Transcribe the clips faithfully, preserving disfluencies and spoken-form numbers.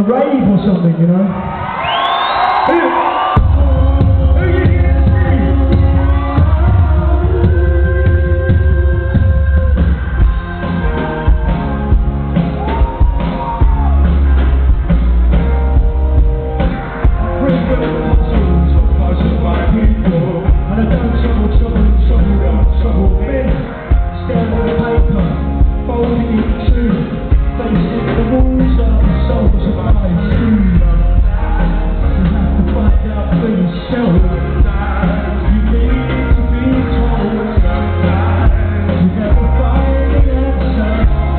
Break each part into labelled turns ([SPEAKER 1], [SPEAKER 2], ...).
[SPEAKER 1] rave or something, you know? Who, who are you here to see? Bring the muscles of parts of my people, and I don't trouble, trouble, trouble, don't trouble me. Stand on the paper, folding it too, facing the walls of the souls of my team. You have to find out for yourself. You need to be told. You never find the answer.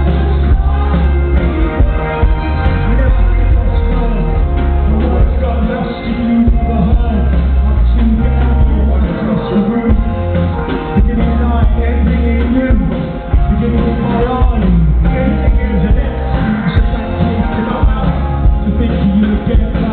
[SPEAKER 1] You never get what's wrong, or what's got lost in you behind. I'm too young, you want to cross the room. Beginning night, ending in you. Beginning with my eye, ending in the next. So that takes it out to think you get